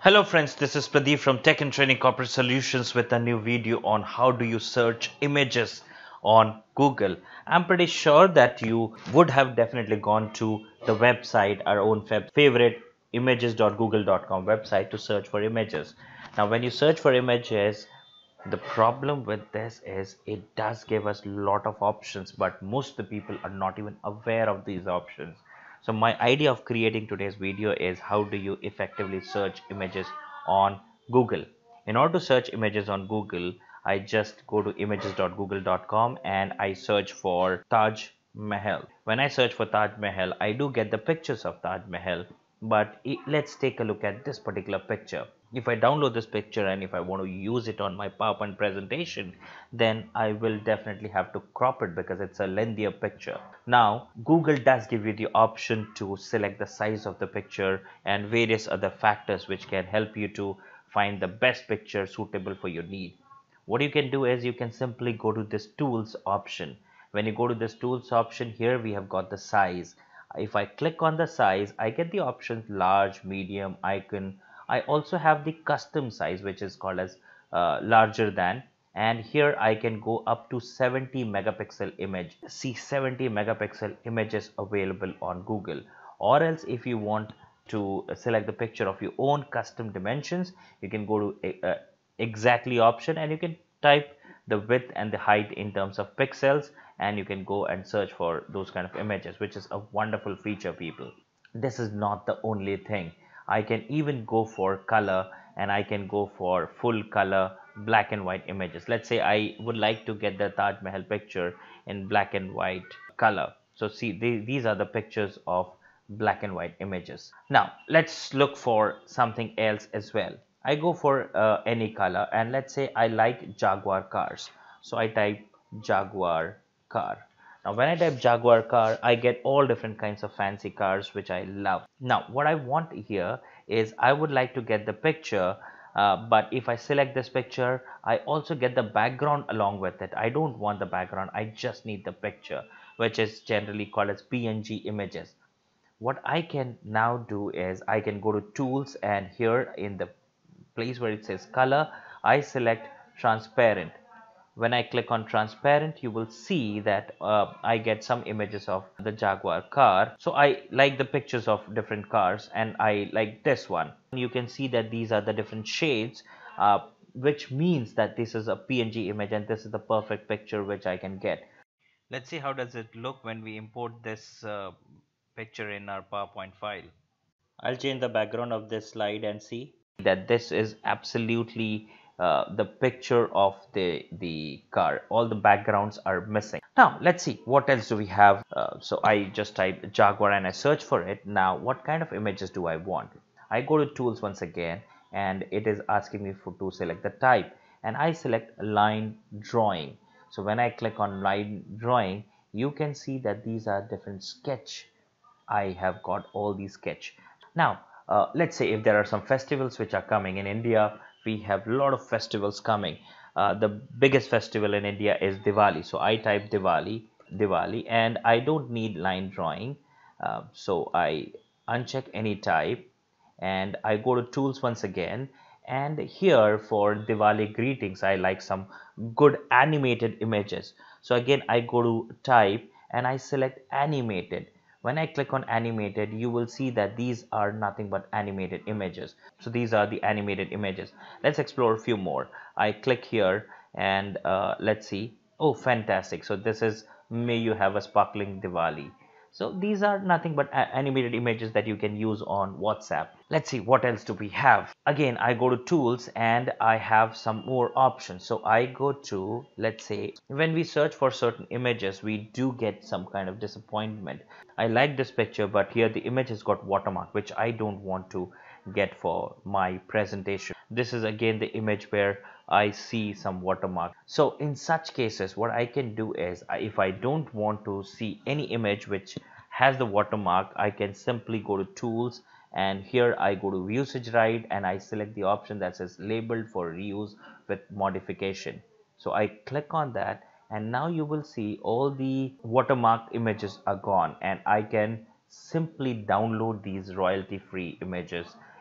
Hello friends, this is Pradeep from Tech and Training Corporate Solutions with a new video on how do you search images on Google. I'm pretty sure that you would have definitely gone to the website, our own favorite images.google.com website to search for images. Now when you search for images, the problem with this is it does give us a lot of options, but most of the people are not even aware of these options. So my idea of creating today's video is how do you effectively search images on Google. In order to search images on Google, I just go to images.google.com and I search for Taj Mahal. When I search for Taj Mahal, I do get the pictures of Taj Mahal, but let's take a look at this particular picture. If I download this picture and if I want to use it on my PowerPoint presentation, then I will definitely have to crop it because it's a lengthier picture. Now, Google does give you the option to select the size of the picture and various other factors which can help you to find the best picture suitable for your need. What you can do is you can simply go to this tools option. When you go to this tools option, here we have got the size. If I click on the size, I get the options large, medium, icon. I also have the custom size which is called as larger than, and here I can go up to 70 megapixel image. See, 70 megapixel images available on Google. Or else if you want to select the picture of your own custom dimensions, you can go to exactly option and you can type the width and the height in terms of pixels, and you can go and search for those kind of images, which is a wonderful feature, people. This is not the only thing. I can even go for color, and I can go for full color black and white images. Let's say I would like to get the Taj Mahal picture in black and white color. So see, these are the pictures of black and white images. Now let's look for something else as well. I go for any color, and let's say I like Jaguar cars. So I type Jaguar car. Now when I type Jaguar car, I get all different kinds of fancy cars which I love. Now what I want here is I would like to get the picture, but if I select this picture, I also get the background along with it. I don't want the background, I just need the picture, which is generally called as PNG images. What I can now do is I can go to tools, and here in the place where it says color, I select transparent. When I click on transparent, you will see that I get some images of the Jaguar car. So I like the pictures of different cars, and I like this one. You can see that these are the different shades, which means that this is a PNG image and this is the perfect picture which I can get. Let's see how does it look when we import this picture in our PowerPoint file. I'll change the background of this slide and see that this is absolutely the picture of the car. All the backgrounds are missing. Now let's see what else do we have. So I just type Jaguar and I search for it. Now what kind of images do I want? I go to tools once again, and it is asking me to select the type, and I select line drawing. So when I click on line drawing, you can see that these are different sketch. I have got all these sketch. Now, let's say if there are some festivals which are coming in India, we have a lot of festivals coming. The biggest festival in India is Diwali. So I type Diwali, and I don't need line drawing. So I uncheck any type, and I go to tools once again. And here for Diwali greetings, I like some good animated images. So again, I go to type and I select animated. When I click on animated, you will see that these are nothing but animated images. So these are the animated images. Let's explore a few more. I click here, and let's see. Oh, fantastic. So this is May You Have a Sparkling Diwali. So these are nothing but animated images that you can use on WhatsApp. Let's see what else do we have. Again, I go to tools and I have some more options. So I go to, let's say, when we search for certain images, we do get some kind of disappointment. I like this picture, but here the image has got watermark, which I don't want to get for my presentation. This is again the image where I see some watermark. So in such cases, what I can do is, if I don't want to see any image which has the watermark, I can simply go to tools, and here I go to usage right, and I select the option that says labeled for reuse with modification. So I click on that, and now you will see all the watermark images are gone, and I can simply download these royalty free images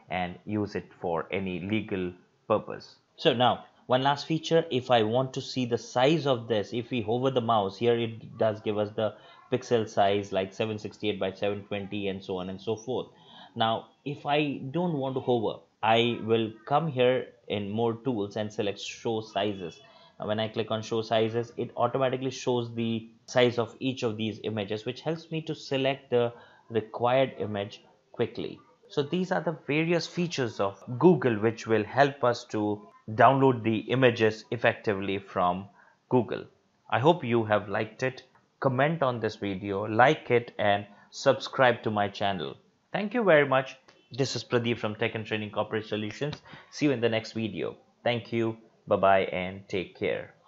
and use it for any legal purpose. So now one last feature, if I want to see the size of this, if we hover the mouse here, it does give us the pixel size like 768 by 720 and so on and so forth. Now if I don't want to hover, I will come here in more tools and select show sizes. Now, when I click on show sizes, it automatically shows the size of each of these images, which helps me to select the required image quickly. So these are the various features of Google which will help us to download the images effectively from Google. I hope you have liked it. Comment on this video, like it, and subscribe to my channel. Thank you very much. This is Pradeep from Tech and Training Corporate Solutions. See you in the next video. Thank you. Bye bye and take care.